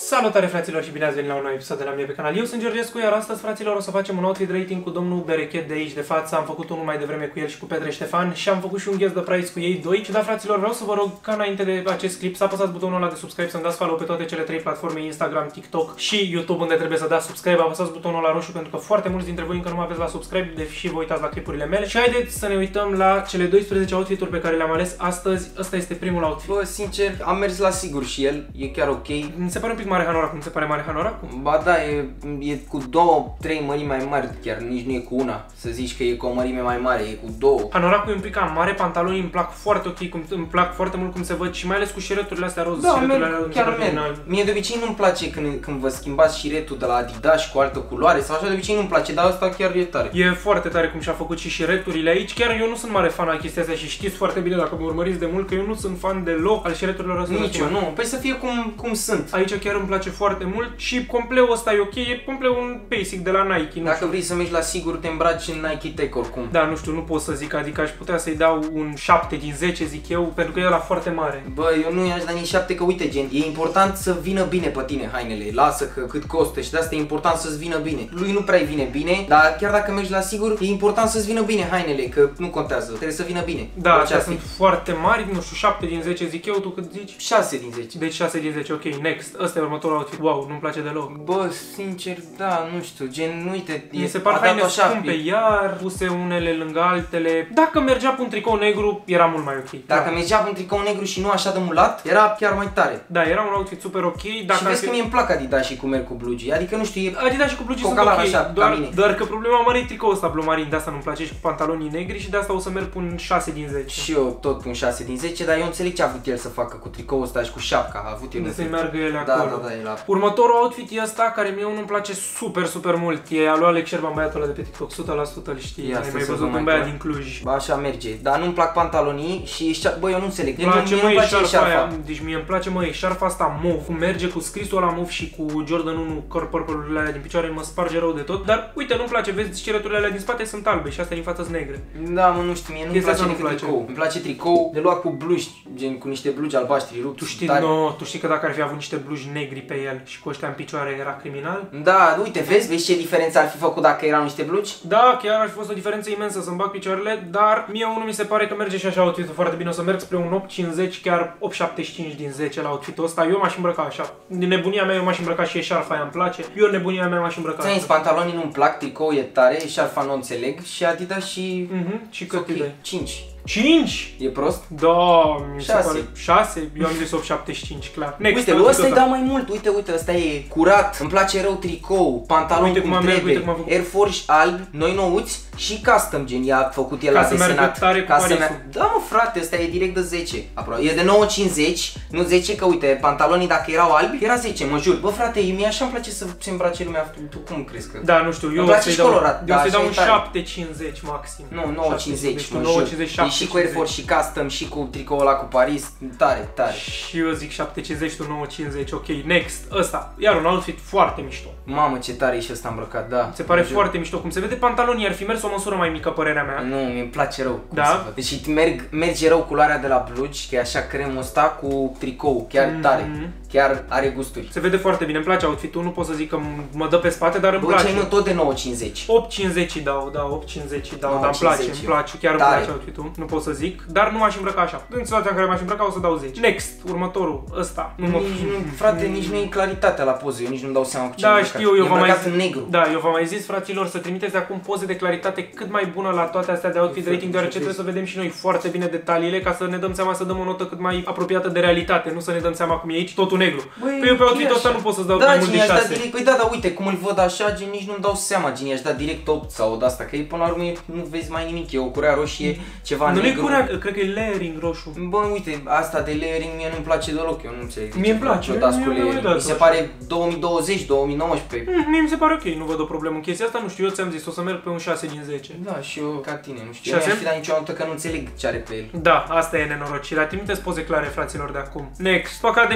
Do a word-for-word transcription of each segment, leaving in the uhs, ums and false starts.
Salutare fraților și bine ați venit la un nou episod de la mine pe canal. Eu sunt Georgescu, iar astăzi, fraților, o să facem un outfit rating cu domnul Berechet de aici de față. Am făcut unul mai devreme cu el și cu Petre Ștefan și am făcut și un guess the price cu ei doi. Și da, fraților, vreau să vă rog ca înainte de acest clip să apăsați butonul ăla de subscribe, să-mi dați follow pe toate cele trei platforme, Instagram, TikTok și YouTube, unde trebuie să dați subscribe. Apăsați butonul ăla roșu pentru că foarte mulți dintre voi încă nu mă aveți la subscribe, deși vă uitați la clipurile mele. Și haideți să ne uităm la cele doisprezece outfituri pe care le-am ales astăzi. Ăsta este primul outfit. Bă, sincer, am mers la sigur și el, e chiar ok. Mi se pare un pic mare Hanoracu, mi se pare mare Hanoracu? Ba da, e, e cu două, trei mărimi mai mari chiar, nici nu e cu una. Să zici că e cu o mărime mai mare, e cu două. Hanoracu e un pic cam mare, pantalonii îmi plac foarte ok, cum, îmi plac foarte mult cum se văd și mai ales cu șireturile astea roz. Da, merg, chiar merg. Mie de obicei nu-mi place când, când vă schimbați șiretul de la Adidas cu altă culoare sau așa, de obicei nu-mi place, dar asta chiar e tare. E foarte tare cum și-a făcut și șireturile aici, chiar eu nu sunt mare fan al chestia astea și știți foarte bine dacă mă urmăriți de mult că eu nu sunt fan deloc al șireturilor astea. Nici eu, nu, păi să fie cum, cum sunt. Aici chiar îmi place foarte mult și compleul ăsta e ok, e complet un basic de la Nike. Nu Dacă știu. vrei să mergi la sigur, te îmbraci în Nike Tech oricum. Da, nu știu, nu pot să zic, adică aș putea să-i dau un șapte din zece, zic eu, pentru că e ăla foarte mare. Bă, eu nu i-aș da nici șapte, că uite, gen, e important să vină bine pe tine hainele. Lasă că cât costă și de asta e important să-ți vină bine. Lui nu prea vine bine, dar chiar dacă mergi la sigur, e important să-ți vină bine hainele, că nu contează, trebuie să vină bine. Da, astea sunt foarte mari, nu știu, șapte din zece zic eu, tu cât zici? șase din zece. Deci șase din zece, ok, next. Ăsta e următorul outfit. Wow, nu-mi place deloc. Bă, sincer, da, nu știu, gen, uite, Mi se par haine scumpe, iar puse unele lângă altele. Dacă mergea pe un tricou negru, era mult mai ok. Dacă da. mergea pe un tricou negru și nu așa de mulat, era chiar mai tare. Da, era un outfit super ok. Dacă și vezi fi... că mie îmi plac Adidas și cu merg cu blugii, adică nu știu, e Adidas și cu blugii sunt ok, așa, doar, doar că problema mare e tricoul ăsta blue marin, de asta nu-mi place și cu pantalonii negri și de asta o să merg pe un șase din zece. Și eu tot un șase din zece, dar eu înțeleg ce a avut el să facă cu tricoul ăsta și cu șapca, a avut el. De să-i meargă ele da, acolo. Da, da, da, următorul outfit e ăsta, care mie unul îmi place super, super mult. E al lui Alex Șerban, băiatul ăla de pe TikTok, o sută la sută îl știi. Ai mai văzut un băiat din Cluj. Ba, așa merge, dar nu-mi plac pantalonii și, bă, eu nu înțeleg. Îmi place, mă, eșarfa aia, deci mie îmi place, mă, eșarfa asta mov, cum merge cu scrisul ăla mov și cu Jordan unu purple-urile alea din picioare, mă sparge rău de tot. Dar uite, nu-mi place, vezi, șireturile alea din spate sunt albe și astea din față sunt negre. Da, mă, nu știu, mie nu-mi place decât tricou. Îmi place tricou de luat cu blugi, gen cu niște blugi albaștri rupți. Tu știi, no, tu știi că dacă ar fi avut niște blugi negri pe el și cu ăștia în picioare era criminal? Da, uite, vezi, vezi ce diferență ar fi făcut dacă erau niște blugi? Da, chiar ar fi fost o diferență imensă să-mi bag picioarele, dar mie unul mi se pare că merge și așa outfit-ul foarte bine. O să merg spre un opt cincizeci, chiar opt șaptezeci și cinci din zece la outfit-ul ăsta. Eu m-aș îmbrăca așa. Din nebunia mea eu m-aș îmbrăca și eșarfa aia îmi place. Eu nebunia mea m-aș îmbrăca. Ți-ai pantalonii nu-mi plac, tricou e tare, eșarfa nu înțeleg și Adidas și... Mhm, și cât okay. cinci. cinci? E prost? Da, mi se pare șase. Eu am zis opt șaptezeci și cinci, clar. Next, uite, lui ăsta-i dau mai mult. Uite, uite, ăsta e curat. Îmi place rău tricou, pantalon uite cum, cum trebuie, merg, uite Air Force albi, noi nouți și custom, gen, i-a făcut el ca la să desenat. Tare cu ca să meargă. Da, mă, frate, ăsta e direct de zece. Aproape. E de nouă cincizeci, nu zece, că uite, pantalonii dacă erau albi, era zece, mă jur. Bă, frate, mie așa îmi place să se îmbrace lumea. Tu cum crezi că? Da, nu știu, eu o să-i dau, colorat, eu să-i dau un șapte cincizeci maxim. Nu, nouă cincizeci, mă nouă jur. cincizeci, E și cu Air Force și custom și cu tricoul ăla cu Paris, tare, tare. Și eu zic șapte cincizeci, tu nouă cincizeci, ok, next, ăsta, iar un outfit foarte mișto. Mamă, ce tare e și ăsta îmbrăcat, da. Se pare foarte mișto, cum se vede pantalonii, ar fi mers o măsură mai mică, părerea mea. Nu, mi-mi place rău. Da? Deci merg, merge rău culoarea de la blugi, că e așa cremul ăsta cu tricou, chiar mm -hmm. tare. Chiar are gusturi. Se vede foarte bine, îmi place outfit-ul, nu pot să zic că mă dă pe spate, dar îmi Bă, place. Bă, tot de nouă cincizeci. opt cincizeci dau, da, opt cincizeci dau, dar îmi place, îmi place, chiar îmi place outfit-ul, nu pot să zic, dar nu m-aș îmbrăca așa. În situația în care m-aș îmbrăca o să dau zece. Next, următorul, ăsta. Nu mă... nici nu, frate, nici nu e claritatea la poză, eu nici nu-mi dau seama cu ce da, știu, eu v-am mai zis, în negru. Da, eu v-am mai zis, fraților, să trimiteți acum poze de claritate cât mai bună la toate astea de outfit rating, deoarece trebuie să vedem și noi foarte bine detaliile ca să ne dăm seama să dăm o notă cât mai apropiată de realitate, nu să ne dăm seama cum e aici totul negru. Păi eu pe outfit-ul ăsta nu pot să-ți dau da, mai mult de șase. Direct, păi da, da, uite, cum îl văd așa, gen, nici nu-mi dau seama, gen, i-aș da direct opt sau de asta, că e până la urmă nu vezi mai nimic, e o curea roșie, ceva nu negru. Nu e curea, cred că e layering roșu. Bă, uite, asta de layering mie nu-mi place deloc, eu nu înțeleg. Mie îmi place, mi se pare două mii douăzeci două mii nouăsprezece. Mm, mie mi se pare ok, nu văd o problemă în chestia asta, nu știu, eu ți-am zis, o să merg pe un șase din zece. Da, și eu ca tine, nu știu, eu nu aș fi dat niciodată că nu înțeleg ce are pe el. Da, asta e nenorocirea, trimiteți poze clare, fraților, de acum. Next, păcat de șosetele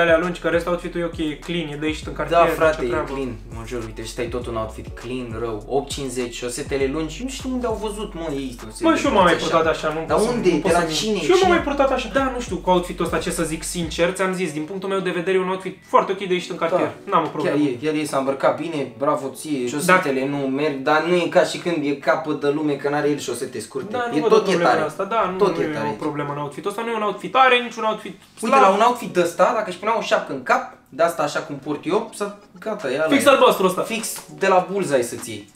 alea lungi, că restul outfit-ul e ok, e clean, e de aici în cartier. Da, frate, e clean, mă jur, uite, ăsta e tot un outfit clean, rău, opt cincizeci, șosetele lungi, nu știu unde au văzut, mă, ei. Mă, și eu m-am mai purtat așa, nu Dar unde? De la cine? Și eu m-am mai purtat așa. Da, nu știu, cu outfit-ul ăsta, ce să zic sincer, ți-am zis, din punctul meu de vedere e un outfit foarte ok de aici în cartier. N-am o problemă. Chiar e, chiar e, s-a îmbrăcat bine, bravo ție, șosetele nu merg, dar nu e ca și când e capăt de lume, că n-are el șosete scurte. Da, nu e văd tot o e tare. asta, da, nu, tot nu e, e tare. o problemă în outfit-ul ăsta, nu e un outfit tare, nici un outfit slab. Uite, la un outfit ăsta, dacă își punea o șapcă în cap, de asta așa cum port eu, să gata, e ala. Fix albastru ăsta. Fix de la Bullseye să-ți iei.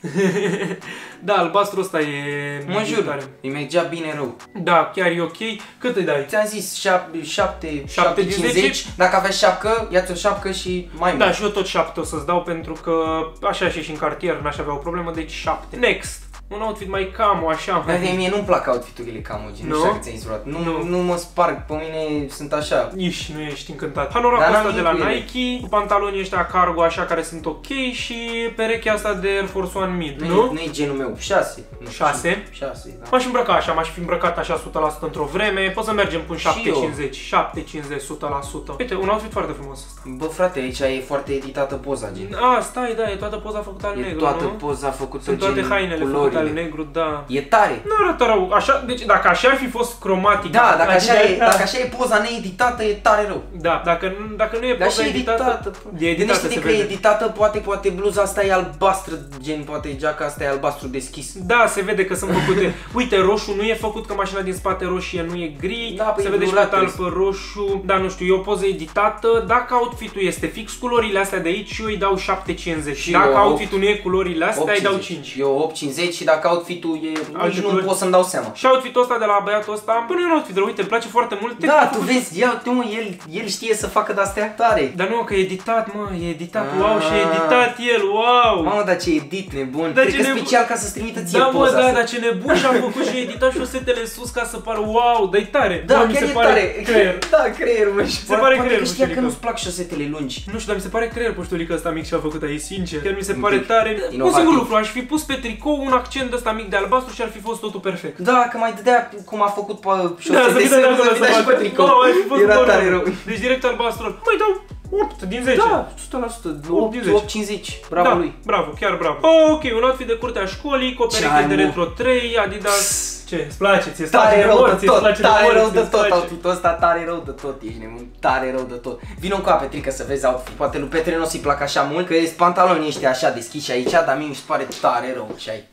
Da, albastru ăsta e... Mă jur, îi mergea bine rău. Da, chiar e ok. Cât îi dai? Ți-am zis șapte cincizeci, dacă aveai șapcă, ia-ți o șapcă și mai mult. Da, și eu tot șapte o să-ți dau pentru că așa și și în cartier n-aș avea o problemă, deci șapte. Next! Un outfit mai camo, așa. Dar mie nu-mi plac outfit-urile camo, gen, nu știu că ți-ai zis vreodată. Nu, nu, nu mă sparg, pe mine sunt așa. Iși, nu ești încântat. Hanoracul ăsta de la Nike, cu pantalonii ăștia cargo așa care sunt ok și perechea asta de Air Force One Mid, nu? Nu e genul meu, șase. șase? șase, da. M-aș îmbrăca așa, m-aș fi îmbrăcat așa o sută la sută într-o vreme, pot să mergem până șapte cincizeci, șapte cincizeci, o sută la sută. Uite, un outfit foarte frumos ăsta. Bă, frate, aici e foarte editată poza, gen. A, stai, da, e toată poza făcută al negru, E toată nu? poza făcută, Sunt toate hainele făcute al negru, da. E tare. Nu arată rău, așa, deci dacă așa ar fi fost cromatic. Da, dacă așa, e, dacă așa e poza needitată, e tare rău. Da, dacă, dacă nu e poza editată, e editată, se că vede. e editată, poate, poate bluza asta e albastră, gen, poate geaca asta e albastru deschis. Da, se vede că sunt făcute. Uite, roșu nu e făcut, că mașina din spate roșie nu e gri. Da, se vede și metal pe roșu. Da, nu știu, e o poză editată. Dacă outfit-ul este fix culorile astea de aici, eu îi dau șapte cincizeci. Și dacă outfit-ul nu e culorile astea, îi dau cinci. Eu opt cincizeci și dacă outfit-ul e, nici nu pot să-mi dau seama. Și outfit-ul ăsta de la băiatul ăsta, până e un outfit, uite, îmi place foarte mult. Da, tu vezi, ia uite mă, el, el știe să facă de-astea tare. Dar nu, că e editat, mă, e editat, wow, și e editat el, wow. Mamă, dar ce edit nebun, da, cred că nebun. Special ca să-ți trimită ție da, poza mă, da, asta. dar ce nebun și-a făcut și a editat șosetele sus ca să pară wow, dar e tare. Da, bă, chiar mi se e pare tare. Creier. Da, creierul, mă, se pare creierul, știa că nu-ți plac șosetele lungi. Nu știu, dar mi se pare creier poștulică ăsta mic și-a făcut aici, sincer. Chiar mi se pare tare. Inovativ. Un singur lucru, aș fi pus pe tricou un accent ăsta mic de albastru și ar fi fost totul perfect. Da, că mai dădea cum a făcut pe da, șosete, să dădea și pe tricou. No, era tare rău. Deci direct albastru. Mai dau opt din zece. Da, o sută la sută, opt cincizeci. Bravo da, lui. Bravo, chiar bravo. Oh, ok, un outfit de curte a școlii, cu o pereche de retro trei, Adidas. Ce, îți place? Ți-e tare rău de tot, place tare de rău de tot outfit-ul ăsta, tare rău de tot, ești nebun, tare rău de tot. Vino cu Petrica să vezi outfit, poate lui Petre nu o să-i placă așa mult, că e pantalonii ăștia așa deschiși aici, dar mie mi se pare tare rău și ai.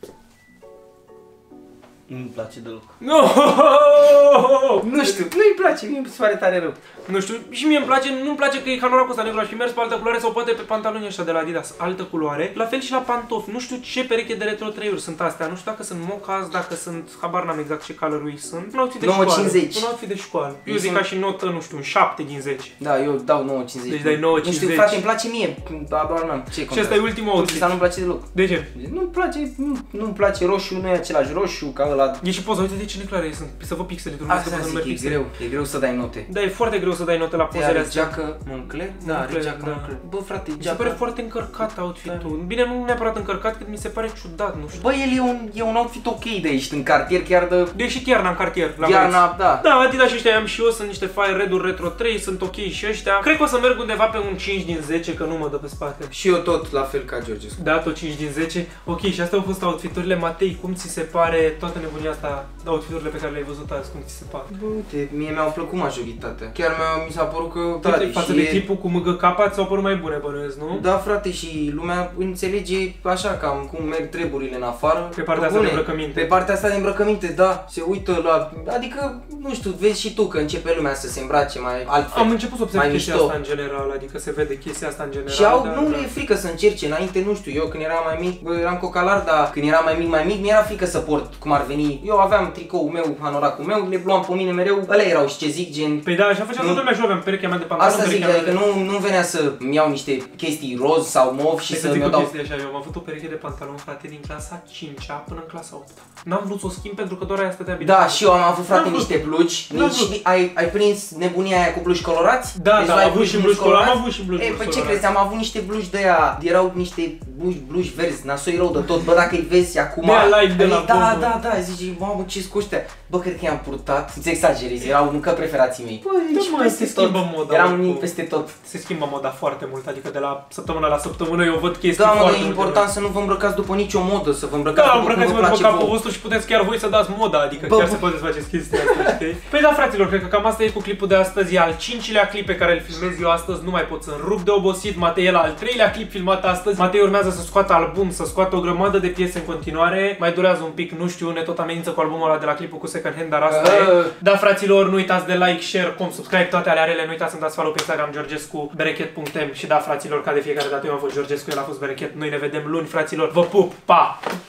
Nu-mi place deloc. No! Nu știu, nu-i place, mie mi se pare tare rău. Nu știu, și mie îmi place, nu-mi place că e hanoracul ăsta negru, aș fi mers pe altă culoare sau poate pe pantalonii ăștia de la Adidas, altă culoare. La fel și la pantofi, nu știu ce pereche de retro trei-uri sunt astea, nu știu dacă sunt mocas, dacă sunt, habar n-am exact ce colorului sunt. Un outfit de școală. nouă cincizeci. Un outfit de școală. Eu zic ca și notă, nu știu, un șapte din zece. Da, eu dau nouă cincizeci. Deci dai nouă cincizeci. Nu știu, frate, îmi place mie, abar n-am. Ce și ăsta e ultimul outfit. Ăsta nu-mi place deloc. De ce? Nu-mi place, nu-mi place roșu, nu e același roșu ca ăla. E și poza, uite de ce neclare sunt, să vă pixele, tu nu Asta zic, e greu, e greu să dai note. Da, e foarte greu să dai note la pozele astea. Geacă Moncler? Da, are geacă Moncler. Bă, frate, mi se pare foarte încărcat outfit-ul. Bine, nu neapărat încărcat, cât mi se pare ciudat, nu știu. Bă, el e un, e un outfit ok de aici, în cartier chiar de... De și iarna în cartier, la iarna, da. Da, Adidas și ăștia am și eu, sunt niște Fire Red-uri Retro trei, sunt ok și ăștia. Cred că o să merg undeva pe un cinci din zece, că nu mă dă pe spate. Și eu tot la fel ca Georgescu. Da, tot cinci din zece. Ok, și astea au fost outfiturile. Matei, cum ți se pare toată nebunia asta, outfiturile pe care le-ai văzut azi, cum ți se pare? Bă, uite, mie mi-au plăcut majoritatea. Chiar mi s-a părut că tare. Față de clipul cu mâgă capa ți-au părut mai bune, bănuiesc, nu? Da, frate, și lumea înțelege așa cam cum merg treburile în afară. Pe partea asta de îmbrăcăminte. Pe partea asta de îmbrăcăminte, da. Se uită la... Adică, nu știu, vezi și tu că începe lumea să se îmbrace mai altfel. Am început să observ chestia asta în general, adică se vede chestia asta în general. Și au, dar, nu le e frică să încerce, înainte, nu știu, eu când eram mai mic, bă, eram cocalar, dar când eram mai mic, mai mic, mi-era frică să port cum ar veni. Eu aveam tricoul meu, hanoracul meu, le luam pe mine mereu, ălea erau și ce zic, gen... Păi da, așa făcea toată lumea și eu aveam perechea mea de pantalon. Asta zic, adică nu, nu venea să-mi iau niște chestii roz sau mov și să mi-o dau... Așa, eu am avut o pereche de pantalon, frate, din clasa cincea până în clasa opta. N-am vrut să o schimb pentru că doar aia stătea bine. Da, și eu am avut, frate, niște blugi. Nici, ai, ai prins nebunia aia cu blugi colorați? Da, deci da, am avut și blugi colorați. Am avut și blugi colorați. Păi ce crezi, am avut niște blugi de aia, erau niște blugi, blugi verzi, nasoi rău de tot. Bă, dacă îi vezi acum... De la da, da, da, zici, mamă, ce-s cu ăștia? Bă, cred că i-am purtat, îți exagerezi, erau încă preferații mei. Bă, deci peste se schimbă tot. moda. Eram oricum. unii peste tot. Se schimbă moda foarte mult, adică de la săptămână la săptămână eu văd chestii Da, mă, foarte e multe important noi. să nu vă îmbrăcați după nicio modă, să vă îmbrăcați Da, după cum vă îmbrăcați-vă place după capul vouă. vostru și puteți chiar voi să dați moda, adică Bă, chiar bă. se poate să faceți chestia asta, știi? Păi da, fraților, cred că cam asta e cu clipul de astăzi, e al cincilea clip pe care îl filmez eu astăzi, nu mai pot să-mi rup de obosit. Matei e la al treilea clip filmat astăzi. Matei urmează să scoată album, să scoată o grămadă de piese în continuare. Mai durează un pic, nu știu, ne tot amenință cu albumul ăla de la clipul cu Second Hand, dar asta Uh. e. Da, fraților, nu uitați de like, share, com, subscribe, toate ale arele, nu uitați să-mi dați follow pe Instagram georgescu berechet punct m și da, fraților, ca de fiecare dată eu am fost Georgescu, el a fost Berechet. Noi ne vedem luni, fraților. Vă pup, pa!